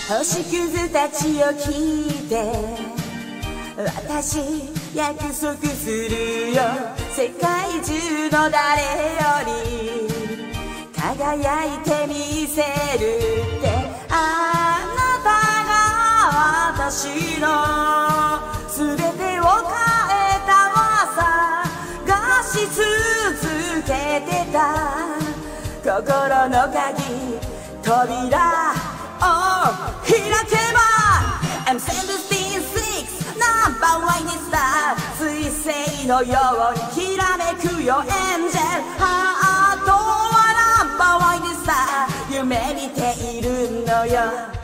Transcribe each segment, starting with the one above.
星屑たちを聞いて私約束するよ、世界中の誰より輝いてみせるって、あなたが私の全てを変えたわ、探し続けてた心の鍵、扉を開けば I'm76 ナンバーワンにスター、彗星のようにきらめくよエンジェル、ハートはナンバーワンにスター、夢見ているのよ。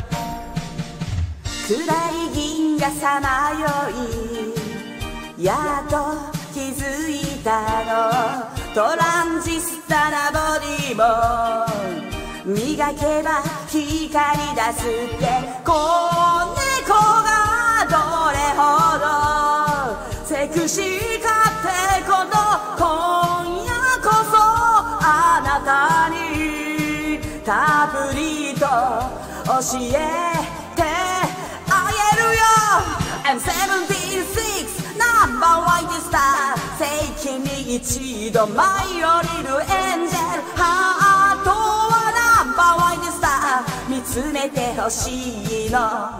暗い銀河さまよいやっと気づいたの、トランジスタなボディも磨けば光り出すって、子猫がどれほどセクシーかってこと、今夜こそあなたにたっぷりと教えてあげるよ。 I'm76 ナンバーワンスター、世紀に一度舞い降りるエンジェル、ハートはナンバーワンスター、見つめてほしいの。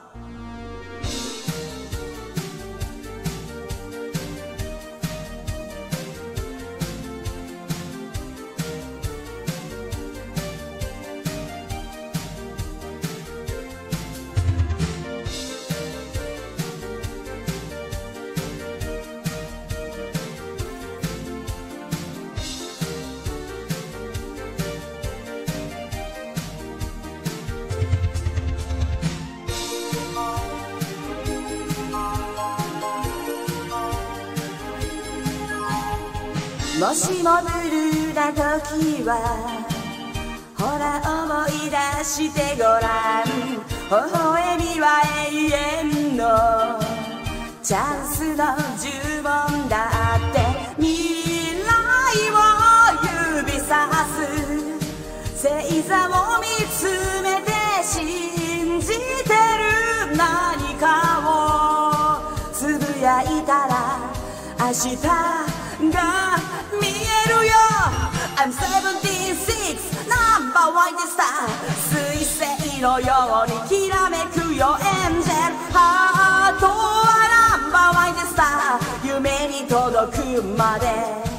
もしもブルーな時はほら思い出してごらん、微笑みは永遠のチャンスの呪文だって、未来を指さす星座を見つめて信じてる何かをつぶやいたら明日が見えるよ。 I'm76 ナンバーワンスター、彗星のようにきらめくよエンジェル、ハートはナンバーワンスター、夢に届くまで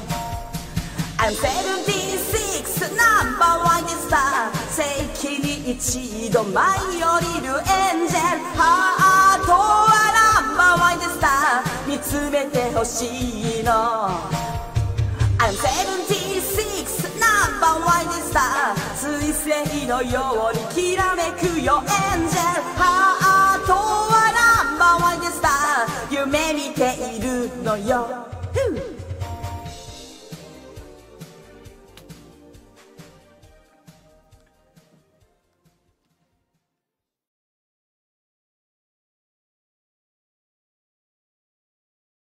I'm76 ナンバーワンスター、世紀に一度舞い降りるエンジェル、ハートはナンバーワンスター、見つめてほしいの。I'm 76 ナンバーワンスター、彗星のようにきらめくよエンジェル、ハートはナンバーワンスター、夢見ているのよ。